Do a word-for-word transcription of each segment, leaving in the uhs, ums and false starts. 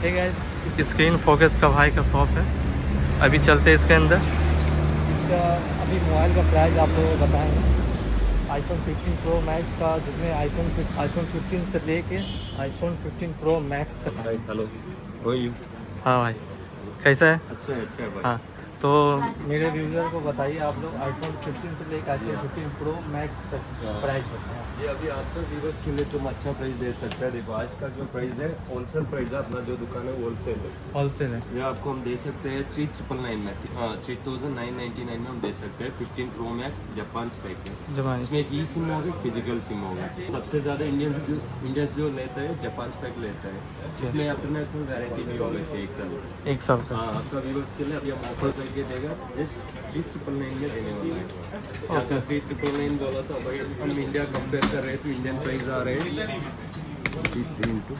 ठीक है। Screen focus का भाई का शॉप है, अभी चलते हैं इसके अंदर। इसका अभी मोबाइल का प्राइस आप लोगों को बताएंगे। आईफोन फिफ्टीन प्रो मैक्स का, जिसमें आईफोन आईफोन फिफ्टीन से लेके आईफोन फिफ्टीन प्रो मैक्स तक। Hello, how you? हाँ भाई, कैसा है? अच्छा है, अच्छा है भाई। हाँ, तो मेरे यूज़र को बताइए आप लोग आईफोन फिफ्टीन से लेकर आईफोन फिफ्टीन प्रो मैक्स तक प्राइस बताएं। ये अभी आपका व्यूअर्स के लिए तुम अच्छा प्राइस दे सकते हैं। देखो आज का जो प्राइस है होलसेल प्राइस है, अपना जो दुकान है होलसेल है। होलसेल है। ये आपको हम दे सकते हैं थ्री ट्रिपल नाइन में, हाँ three thousand nine ninety nine में हम दे सकते हैं। Fifteen pro max Japan spec है, जमा इसमें एक ई सिम होगा, फिजिकल सिम होगा। सबसे ज़्यादा इंडियन जो इंडियंस जो लेता है जापान स्पेक लेता है। इसमें इंटरनेशनल गारंटी भी होगा इसके एक साल एक साल का। हाँ, आपका व्यूअर्स के लिए अभी हम ऑफर करके देगा इस थ्री ट्रिपल नाइन में देने वाला है। अगर थ्री ट्रिपल नाइन बोला तो भाई हम इंडिया कंपेयर कर रहे हैं तो इंडियन प्राइस आ रहे हैं three into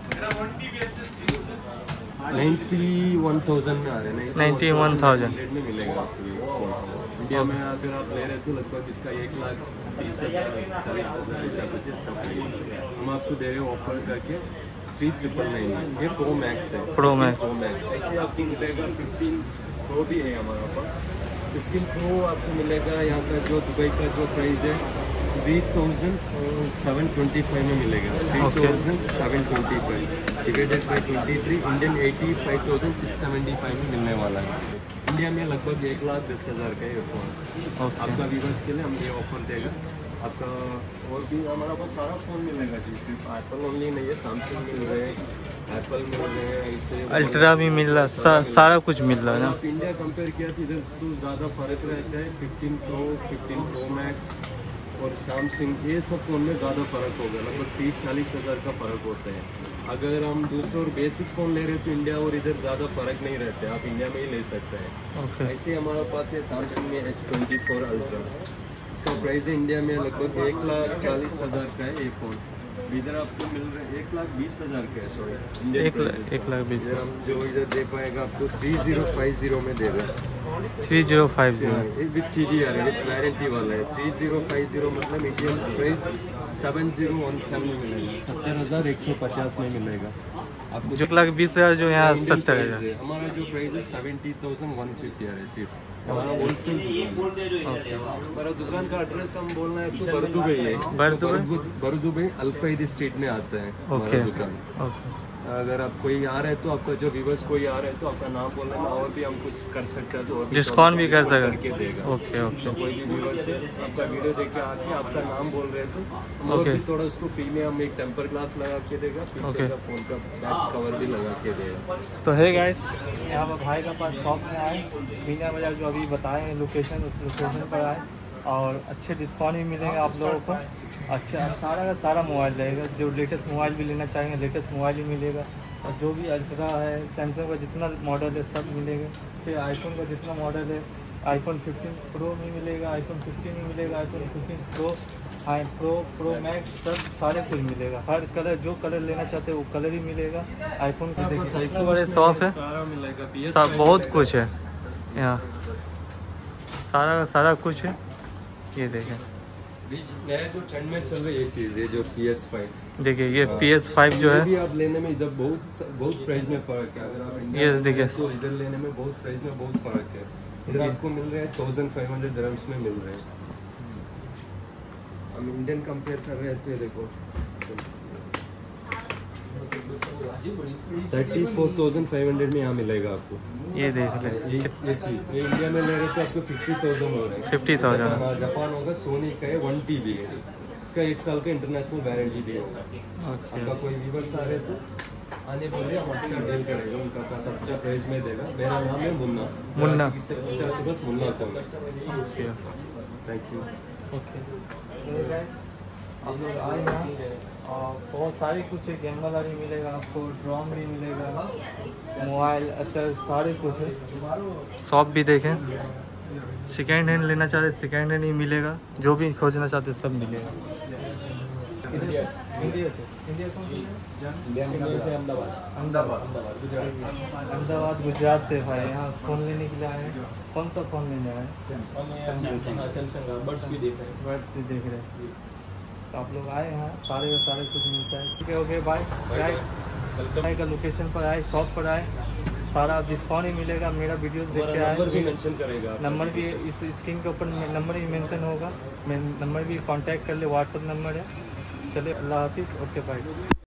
ninety one thousand में आ रहे हैं। नाइन्टी वन थाउजेंड में मिलेगा आपको ये फोन। इंडिया में अगर आप ले रहे तो लगभग इसका एक लाख तीस हज़ार चालीस हज़ार ऐसा कुछ इसका प्राइस हम आपको दे रहे हैं ऑफर करके थ्री ट्रिपल नाइन में। ये प्रो मैक्स है, प्रो मैक्स प्रो मैक्स ऐसे आपको मिलेगा। फिफ्टीन प्रो भी है हमारे पास। फिफ्टीन प्रो आपको मिलेगा यहाँ का जो दुबई का जो प्राइस है three thousand seven twenty five में मिलेगा। Three thousand seven twenty five divided by twenty three Indian eighty five thousand six seventy five में मिलने वाला है। इंडिया में लगभग एक लाख दस हज़ार का ये फ़ोन आपका व्यूअर्स के लिए हम ये ऑफर देगा। आपका और भी हमारा पास सारा फ़ोन मिलेगा जी, सिर्फ एप्पल ओनली नहीं है, सैमसंग मिल रहे हैं, एप्पल मिल रहे हैं, इससे अल्ट्रा भी मिल रहा, सा, सारा कुछ मिल रहा है ना। आप इंडिया कंपेयर किया तो इधर तो ज़्यादा फ़र्क रहता है। Fifteen pro fifteen pro max और सैमसंग ये सब फ़ोन में ज़्यादा फ़र्क होगा, लगभग तीस चालीस हज़ार का फ़र्क होता है। अगर हम दूसरे और बेसिक फ़ोन ले रहे हैं तो इंडिया और इधर ज़्यादा फ़र्क नहीं रहता है, आप इंडिया में ही ले सकते हैं। okay. ऐसे हमारे पास है सैमसंग में एस ट्वेंटी फोर अल्ट्रा, इसका प्राइस है इंडिया में लगभग एक लाख चालीस हज़ार का है ये फ़ोन। इधर आपको मिल रहा है एक लाख बीस हज़ार का है, सॉरी इंडियन एक लाख एक लाख बीस हम जो इधर दे पाएगा आपको थ्री जीरो फाइव जीरो में देगा। Three zero five zero with T D R है, विथ वारंटी वाला है। थ्री जीरो फाइव जीरो मतलब Indian price seven zero one four में मिलेगा, सत्तर हज़ार एक सौ पचास में मिलेगा आपको। जो लाख बीस हज़ार जो यहाँ सत्तर हज़ार है हमारा जो प्राइस है सेवेंटी थाउजेंड वन फिफ्टी है सिर्फ हमारा होलसेल दुकान। हमारा दुकान का एड्रेस हम बोलना है तो बरदुबई है, बरदुबई बरदुबई अल्फाइद स्ट्रीट में आता है हमारा दुकान। अगर आप कोई आ रहे हैं तो आपका जो व्यूअर्स कोई आ रहे हैं तो आपका नाम बोलना है और भी हम कुछ कर सकते हैं तो डिस्काउंट भी कर सकते करके देगा। ओके ओके तो कोई भी व्यूअर्स है आपका वीडियो देख के आके आपका नाम बोल रहे हैं तो हम और भी थोड़ा उसको फ्री में हम एक टेम्पर ग्लास लगा के देगा, पीछे का फोन का बैक कवर भी लगा के देगा। तो है गाइस, यहाँ पर भाई का पास शॉप में आए, मीना बाजार जो अभी बताए हैं लोकेशन, उस लोकेशन पर आए और अच्छे डिस्काउंट भी मिलेगा आप लोगों को। अच्छा सारा का सारा मोबाइल रहेगा, जो लेटेस्ट मोबाइल भी लेना चाहेंगे लेटेस्ट मोबाइल ही मिलेगा। और जो भी अल्ट्रा है, सैमसंग का जितना मॉडल है सब मिलेगा। फिर आईफोन का जितना मॉडल है, आईफोन फिफ्टीन प्रो भी मिलेगा, आईफोन फिफ्टीन भी मिलेगा, iPhone fifteen pro I pro pro max सब सारे कुछ मिलेगा। हर कलर जो कलर लेना चाहते हैं वो कलर ही मिलेगा। आईफोन का देखिए इतने बड़े शॉप है, सारा मिलेगा, सब बहुत कुछ है यहाँ, सारा सारा कुछ है। ये देखें नया जो ट्रेंड में चल रही है ये चीज़ है जो पी एस फाइव, देखिए ये पी एस फाइव जो है भी आप लेने में इधर बहुत बहुत प्राइस में फर्क है। अगर आप ये देखिए तो इधर लेने में बहुत प्राइस में बहुत फर्क है। इधर आपको मिल रहे हैं थाउजेंड फाइव हंड्रेड दिरहम्स में मिल रहे हैं। हम इंडियन कंपेयर कर रहे हैं तो ये देखो thirty four thousand five hundred में यहाँ मिलेगा आपको। ये देख ले ये ये चीज़ ये इंडिया में ले रहे तो आपको फिफ्टी थाउजेंड हो रहा है। फिफ्टी थाउजेंड जापान होगा, सोनी का है, वन टी बी है, इसका एक साल का इंटरनेशनल वारंटी भी होगा। आपका कोई व्यूअर्स आ रहे तो आने बोले हम अच्छा डील करेगा उनका साथ, अच्छा प्राइस में देगा। मेरा नाम है मुन्ना मुन्ना इससे पूछा से बस Munna call. Thank you. Okay आप लोग आए यहाँ और बहुत सारी कुछ है, गेम वाला भी मिलेगा आपको, ड्रॉम भी मिलेगा, मोबाइल अच्छा सारे कुछ है। शॉप भी देखें, सेकेंड हैंड लेना चाहते सेकेंड हैंड ही मिलेगा, जो भी खोजना चाहते सब मिलेगा। इंडिया इंडिया से इंडिया कौन इंडिया से अहमदाबाद अहमदाबाद अहमदाबाद गुजरात से भाई यहाँ फ़ोन लेने के लिए आए हैं। कौन सा फ़ोन लेने आए हैं? सैमसंग बर्ड्स भी देख रहे हैं, बर्ड्स भी देख रहे हैं। तो आप लोग आए हैं, सारे का सारे कुछ मिलता है। ठीक है, ओके बाय गाइस। वेलकम। का लोकेशन पर आए, शॉप पर आए, सारा डिस्काउंट ही मिलेगा। मेरा वीडियो देख के आए, नंबर भी मेंशन करेगा, नंबर भी इस स्क्रीन के ऊपर नंबर ही मेंशन होगा, नंबर भी कांटेक्ट कर ले, व्हाट्सअप नंबर है। चलिए, अल्लाह हाफिज़, ओके बाय।